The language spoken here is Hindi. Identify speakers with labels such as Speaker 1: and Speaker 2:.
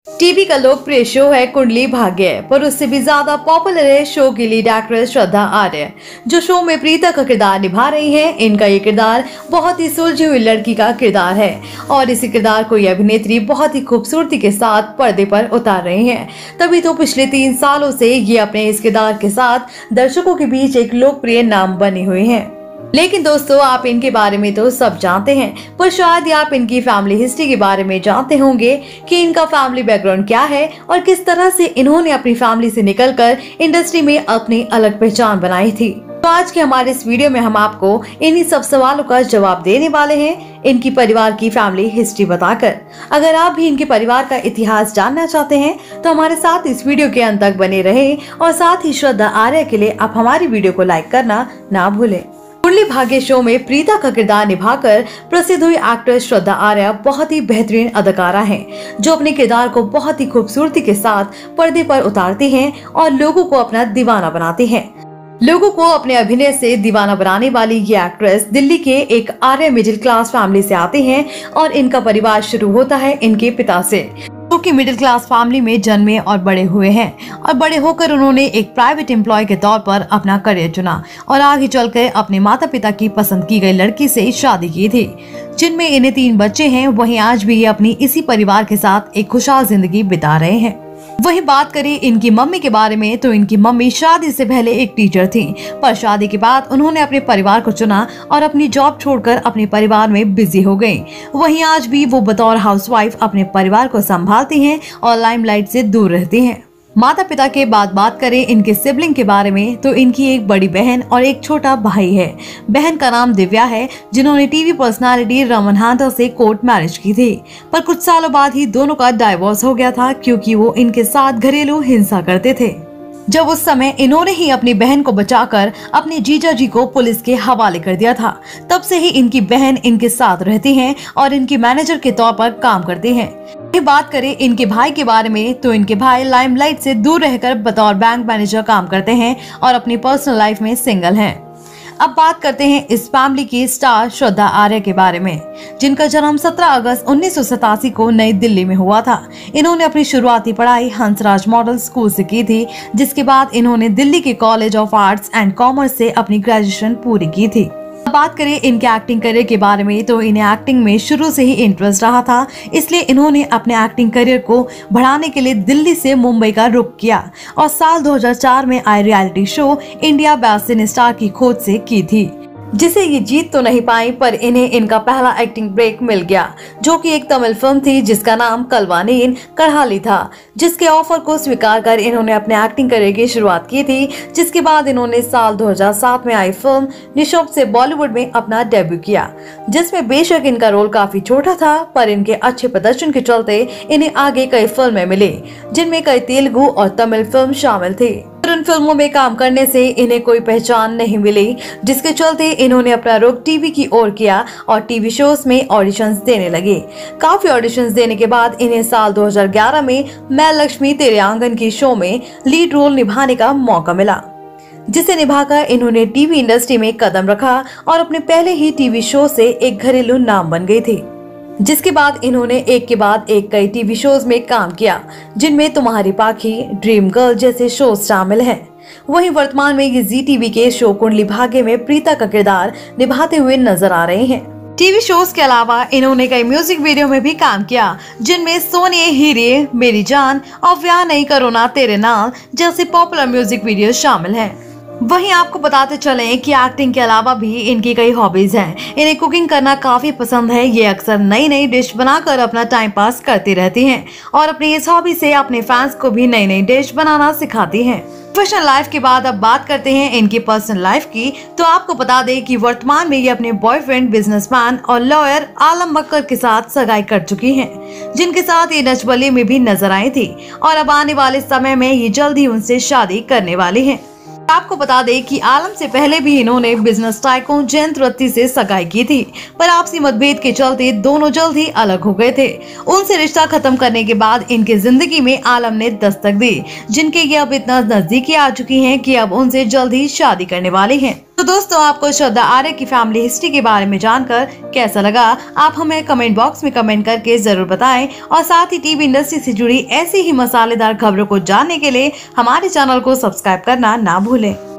Speaker 1: टीवी का लोकप्रिय शो है कुंडली भाग्य, पर उससे भी ज्यादा पॉपुलर है शो की लीड एक्ट्रेस श्रद्धा आर्य, जो शो में प्रीता का किरदार निभा रही हैं। इनका ये किरदार बहुत ही सुलझी हुई लड़की का किरदार है और इसी किरदार को ये अभिनेत्री बहुत ही खूबसूरती के साथ पर्दे पर उतार रही हैं। तभी तो पिछले 3 सालों से ये अपने इस किरदार के साथ दर्शकों के बीच एक लोकप्रिय नाम बनी हुई है। लेकिन दोस्तों, आप इनके बारे में तो सब जानते हैं, पर शायद ही आप इनकी फैमिली हिस्ट्री के बारे में जानते होंगे कि इनका फैमिली बैकग्राउंड क्या है और किस तरह से इन्होंने अपनी फैमिली से निकलकर इंडस्ट्री में अपनी अलग पहचान बनाई थी। तो आज के हमारे इस वीडियो में हम आपको इन्हीं सब सवालों का जवाब देने वाले हैं, इनकी परिवार की फैमिली हिस्ट्री बताकर। अगर आप भी इनके परिवार का इतिहास जानना चाहते हैं तो हमारे साथ इस वीडियो के अंत तक बने रहें और साथ ही श्रद्धा आर्य के लिए आप हमारी वीडियो को लाइक करना ना भूलें। कुंडली भाग्य शो में प्रीता का किरदार निभाकर प्रसिद्ध हुई एक्ट्रेस श्रद्धा आर्य बहुत ही बेहतरीन अदाकारा हैं, जो अपने किरदार को बहुत ही खूबसूरती के साथ पर्दे पर उतारती हैं और लोगों को अपना दीवाना बनाती हैं। लोगों को अपने अभिनय से दीवाना बनाने वाली ये एक्ट्रेस दिल्ली के एक आर्य मिडिल क्लास फैमिली से आती हैं और इनका परिवार शुरू होता है इनके पिता से, जो कि मिडिल क्लास फैमिली में जन्मे और बड़े हुए हैं और बड़े होकर उन्होंने एक प्राइवेट एम्प्लॉय के तौर पर अपना करियर चुना और आगे चलकर अपने माता पिता की पसंद की गई लड़की से शादी की थी, जिनमें इन्हें 3 बच्चे हैं। वहीं आज भी ये अपनी इसी परिवार के साथ एक खुशहाल जिंदगी बिता रहे हैं। वहीं बात करें इनकी मम्मी के बारे में तो इनकी मम्मी शादी से पहले एक टीचर थी, पर शादी के बाद उन्होंने अपने परिवार को चुना और अपनी जॉब छोड़कर अपने परिवार में बिजी हो गयी। वहीं आज भी वो बतौर हाउसवाइफ अपने परिवार को संभालती हैं और लाइमलाइट से दूर रहती हैं। माता पिता के बाद बात करें इनके सिबलिंग के बारे में तो इनकी एक बड़ी बहन और एक छोटा भाई है। बहन का नाम दिव्या है, जिन्होंने टीवी पर्सनालिटी रमन हांटा से कोर्ट मैरिज की थी, पर कुछ सालों बाद ही दोनों का डाइवोर्स हो गया था, क्योंकि वो इनके साथ घरेलू हिंसा करते थे। जब उस समय इन्होंने ही अपनी बहन को बचाकर अपने जीजा जी को पुलिस के हवाले कर दिया था। तब से ही इनकी बहन इनके साथ रहती हैं और इनकी मैनेजर के तौर पर काम करती हैं। बात करें इनके भाई के बारे में तो इनके भाई लाइमलाइट से दूर रहकर बतौर बैंक मैनेजर काम करते हैं और अपनी पर्सनल लाइफ में सिंगल हैं। अब बात करते हैं इस फैमिली की स्टार श्रद्धा आर्य के बारे में, जिनका जन्म 17 अगस्त 1987 को नई दिल्ली में हुआ था। इन्होंने अपनी शुरुआती पढ़ाई हंसराज मॉडल स्कूल से की थी, जिसके बाद इन्होंने दिल्ली के college of arts and commerce से अपनी ग्रेजुएशन पूरी की थी। बात करें इनके एक्टिंग करियर के बारे में तो इन्हें एक्टिंग में शुरू से ही इंटरेस्ट रहा था, इसलिए इन्होंने अपने एक्टिंग करियर को बढ़ाने के लिए दिल्ली से मुंबई का रुख किया और साल 2004 में आए reality show India best cine star की खोज से की थी, जिसे ये जीत तो नहीं पाई, पर इन्हें इनका पहला एक्टिंग ब्रेक मिल गया, जो कि एक तमिल फिल्म थी जिसका नाम कलवानीन कढ़ाली था, जिसके ऑफर को स्वीकार कर इन्होंने अपने एक्टिंग करियर की शुरुआत की थी। जिसके बाद इन्होंने साल 2007 में आई फिल्म निशोप से बॉलीवुड में अपना डेब्यू किया, जिसमें बेशक इनका रोल काफी छोटा था, पर इनके अच्छे प्रदर्शन के चलते इन्हें आगे कई फिल्में मिली, जिनमें कई तेलुगु और तमिल फिल्म शामिल थी। उन फिल्मों में काम करने से इन्हें कोई पहचान नहीं मिली, जिसके चलते इन्होंने अपना रुख टीवी की ओर किया और टीवी शोज में ऑडिशंस देने लगे। काफी ऑडिशंस देने के बाद इन्हें साल 2011 में मैं लक्ष्मी तेरे आंगन की शो में लीड रोल निभाने का मौका मिला, जिसे निभाकर इन्होंने टीवी इंडस्ट्री में कदम रखा और अपने पहले ही टीवी शो से एक घरेलू नाम बन गई थी। जिसके बाद इन्होंने एक के बाद एक कई टीवी शोज में काम किया, जिनमें तुम्हारी पाखी, ड्रीम गर्ल जैसे शो शामिल हैं। वहीं वर्तमान में ये जी टीवी के शो कुंडली भाग्य में प्रीता का किरदार निभाते हुए नजर आ रहे हैं। टीवी शोज के अलावा इन्होंने कई म्यूजिक वीडियो में भी काम किया, जिनमें सोनिए हीरे, मेरी जान और व्याह नहीं करो ना तेरे नाल जैसे पॉपुलर म्यूजिक वीडियो शामिल हैं। वहीं आपको बताते चलें कि एक्टिंग के अलावा भी इनकी कई हॉबीज हैं। इन्हें कुकिंग करना काफी पसंद है। ये अक्सर नई नई डिश बनाकर अपना टाइम पास करती रहती हैं और अपनी इस हॉबी से अपने फैंस को भी नई नई डिश बनाना सिखाती हैं। प्रोफेशनल लाइफ के बाद अब बात करते हैं इनकी पर्सनल लाइफ की, तो आपको बता दें कि वर्तमान में ये अपने बॉयफ्रेंड, बिजनेसमैन और लॉयर आलम मक्कर के साथ सगाई कर चुकी हैं, जिनके साथ ये नचबली में भी नजर आई थी और अब आने वाले समय में ये जल्द ही उनसे शादी करने वाली हैं। आपको बता दें कि आलम से पहले भी इन्होंने बिजनेस टाइकून जयंत रत्ती से सगाई की थी, पर आपसी मतभेद के चलते दोनों जल्द ही अलग हो गए थे। उनसे रिश्ता खत्म करने के बाद इनके जिंदगी में आलम ने दस्तक दी, जिनके ये अब इतना नजदीकी आ चुकी हैं कि अब उनसे जल्द ही शादी करने वाले हैं। तो दोस्तों, आपको श्रद्धा आर्य की फैमिली हिस्ट्री के बारे में जानकर कैसा लगा, आप हमें कमेंट बॉक्स में कमेंट करके जरूर बताएं। और साथ ही टीवी इंडस्ट्री से जुड़ी ऐसी ही मसालेदार खबरों को जानने के लिए हमारे चैनल को सब्सक्राइब करना ना भूलें।